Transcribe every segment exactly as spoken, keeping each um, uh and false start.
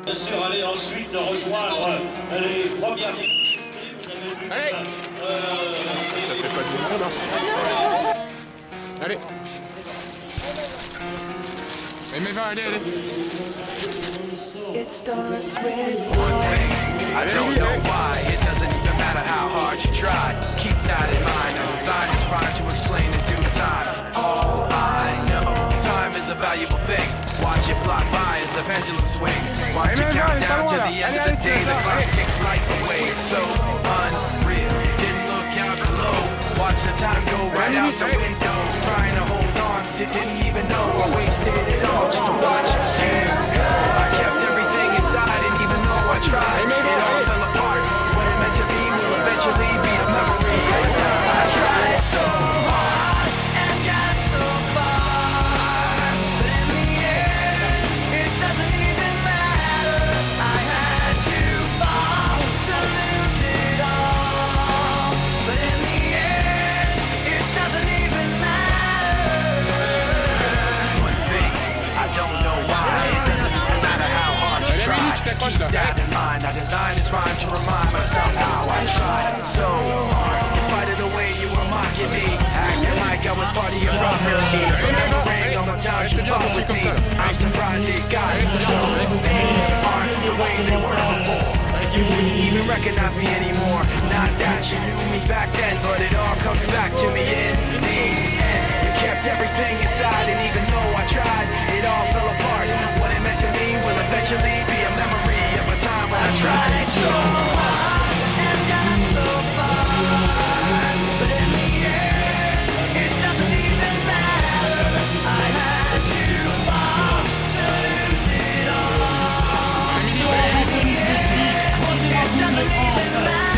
Bien sûr, allez ensuite rejoindre les premières difficultés. Vous avez vu. Allez. Euh, Ça fait pas du monde, hein. Allez. Mais mais va, allez, allez. It starts with one thing. I don't know why. It doesn't even matter how hard you try. Keep that in mind. I designed this rhyme to explain in due time. All I know, time is a valuable thing. Watch it fly by as the pendulum swings. Watch it count down to the end of the day. The clock takes life away. It's so unreal. Didn't look out below. Watch the time go right out the window. Trying to hold on to didn't even know I wasted it all just to watch it you go. I kept everything inside and even though I tried, it all fell apart. What it meant to be will eventually be a memory of the time I tried so hard and got so far. But in the end, it doesn't even matter. I had to fall to lose it all. But in the end, it doesn't even matter. One thing, I don't know why. It doesn't even matter how hard you try. Keep that in mind. I designed this rhyme to remind myself how I tried so hard. In spite of the way you were mocking me, acting like I was part of your property. Remembering all the times you fought with me, I'm surprised it got so. Things aren't the way they were before. You wouldn't even recognize me anymore. Not that you knew me back then, but it all comes back to me in the end. You kept everything inside, and even though I tried, it all fell apart. What it meant to me will eventually be a memory of a time when I tried so hard and got so far. But in the end, it doesn't even matter. I had to fall to lose it all. But in the end, it doesn't even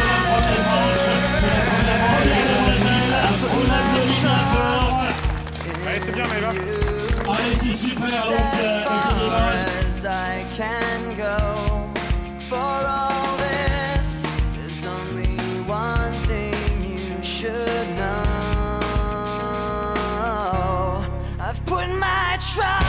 matter. Allez, c'est bien, Maëva. Allez, c'est super, donc euh, As I can go for all this, there's only one thing you should know. I've put my trust